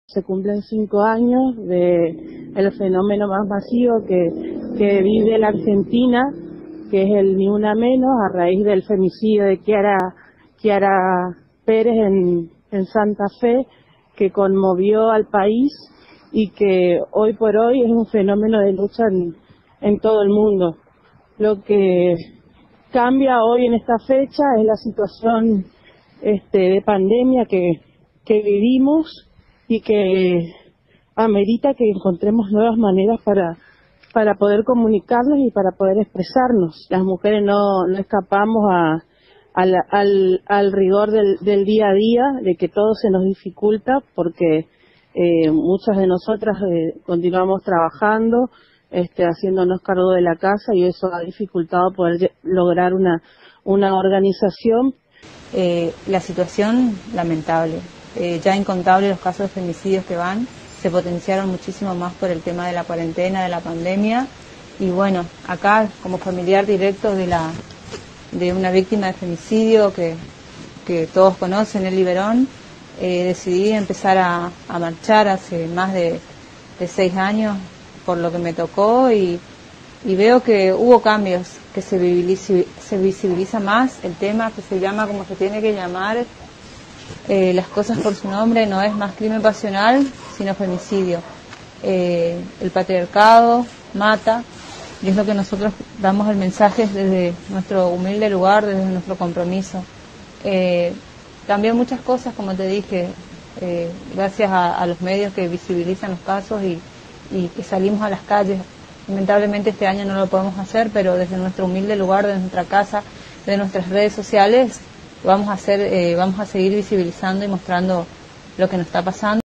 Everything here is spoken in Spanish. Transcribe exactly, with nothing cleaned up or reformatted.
Se cumplen cinco años de el fenómeno más masivo que, que vive la Argentina, que es el Ni Una Menos, a raíz del femicidio de Kiara, Kiara Pérez en, en Santa Fe, que conmovió al país y que hoy por hoy es un fenómeno de lucha en, en todo el mundo. Lo que cambia hoy en esta fecha es la situación este, de pandemia que, que vivimos y que amerita que encontremos nuevas maneras para, para poder comunicarnos y para poder expresarnos. Las mujeres no, no escapamos a, al, al, al rigor del, del día a día, de que todo se nos dificulta porque eh, muchas de nosotras eh, continuamos trabajando, este, haciéndonos cargo de la casa, y eso ha dificultado poder lograr una, una organización. Eh, la situación lamentable. Eh, ya incontables los casos de femicidios que van, se potenciaron muchísimo más por el tema de la cuarentena, de la pandemia, y bueno, acá como familiar directo de la de una víctima de femicidio que, que todos conocen, el Liberón, eh, decidí empezar a, a marchar hace más de, de seis años por lo que me tocó, y, y veo que hubo cambios, que se visibiliza, se visibiliza más el tema, que se llama como se tiene que llamar, Eh, las cosas por su nombre, no es más crimen pasional, sino femicidio. Eh, el patriarcado mata, y es lo que nosotros damos el mensaje desde nuestro humilde lugar, desde nuestro compromiso. Eh, cambió muchas cosas, como te dije, eh, gracias a, a los medios que visibilizan los casos y, y que salimos a las calles. Lamentablemente este año no lo podemos hacer, pero desde nuestro humilde lugar, desde nuestra casa, de nuestras redes sociales, vamos a hacer, eh, vamos a seguir visibilizando y mostrando lo que nos está pasando.